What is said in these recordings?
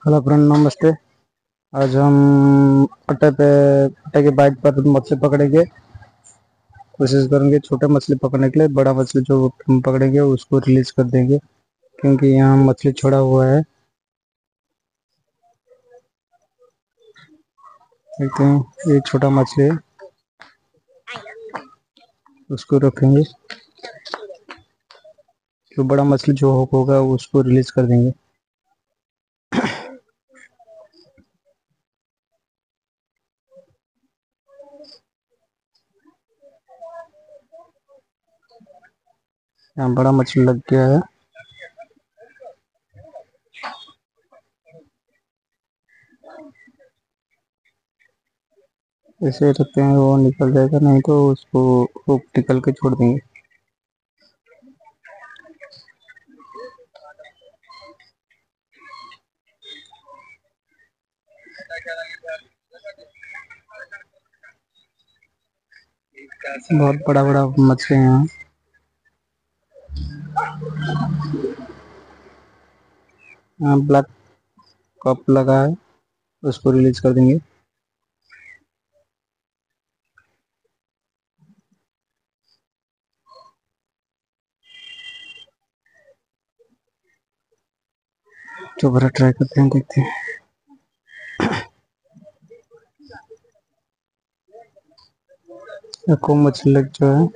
Hello friend, नमस्ते। आज हम अट्टे के बाइट पर मछली पकड़ेंगे। कोशिश करेंगे छोटे मछली पकड़ने के लिए। बड़ा मछली जो हम पकड़ेंगे उसको रिलीज कर देंगे, क्योंकि यहाँ मछली छोड़ा हुआ है। देखते हैं, ये छोटा मछली है, उसको रखेंगे। तो बड़ा मछली जो होगा उसको रिलीज कर देंगे। यहाँ बड़ा मछली लग गया है। ऐसे रखते हैं, वो निकल जाएगा, नहीं तो उसको हुक निकल के छोड़ देंगे। बहुत बड़ा बड़ा मछली है यहाँ। यहाँ ब्लैक कप लगा है, उसको रिलीज कर देंगे। दोबारा ट्राई करते हैं, देखते हैं। को मछली लग जो है,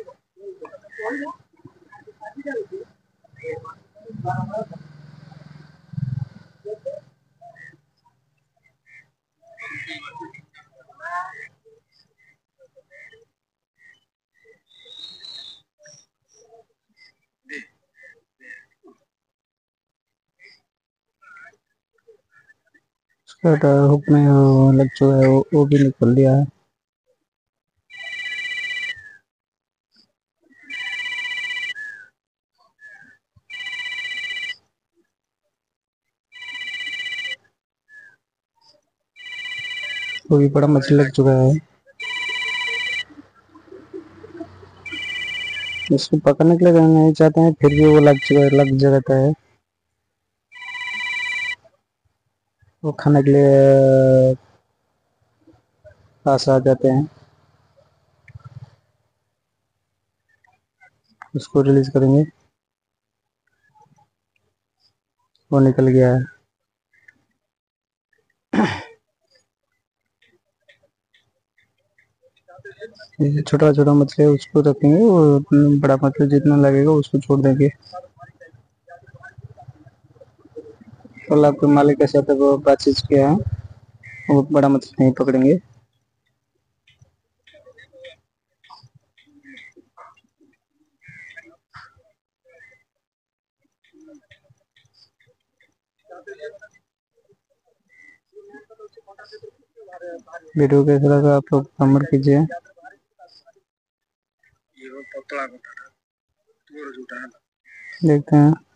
उसका हुक में लग जो है वो भी निकल लिया है। वो भी बड़ा मछली लग चुका है। इसको पकड़ने के लिए नहीं चाहते हैं, फिर भी वो लग जाता है। वो खाने के लिए पास आ जाते हैं। उसको रिलीज करेंगे, वो निकल गया है। छोटा छोटा मछली है, उसको रखेंगे। वो बड़ा मछली जितना लगेगा उसको छोड़ देंगे। कल आपके मालिक के साथ वो बातचीत किया है, वो बड़ा मछली नहीं पकड़ेंगे। वीडियो कैसा लगा आप लोग कमेंट कीजिए। देखते हैं।